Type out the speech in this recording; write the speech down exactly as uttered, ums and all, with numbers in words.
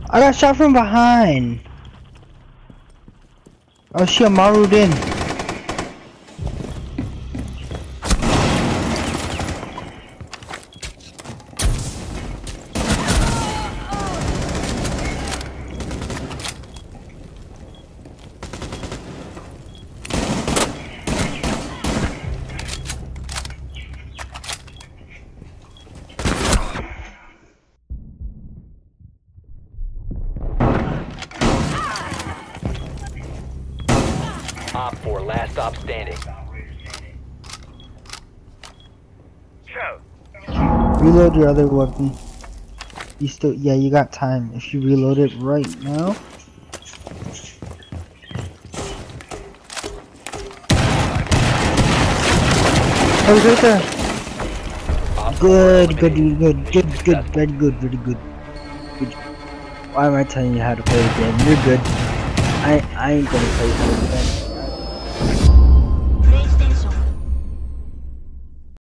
I got shot from behind. Oh shit, Maru'd in. Op four, last stop standing. Reload your other weapon. You still, yeah, you got time. If you reload it right now. Oh, he's right there. Good, good, good, good, good, very good, very good. Good. Why am I telling you how to play the game? You're good. I, I ain't gonna play the game.